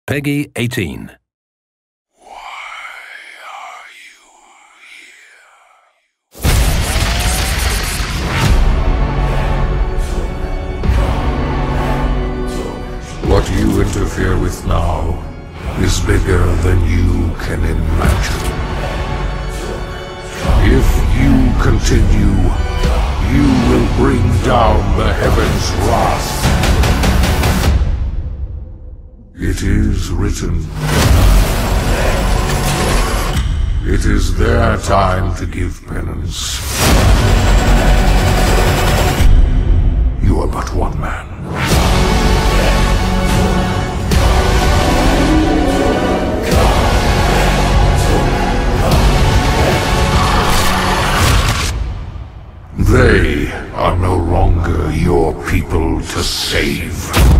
Peggy 18. What you interfere with now is bigger than you can imagine. If you continue, you will bring down the heavens' wrath. It is written. It is their time to give penance. You are but one man. They are no longer your people to save.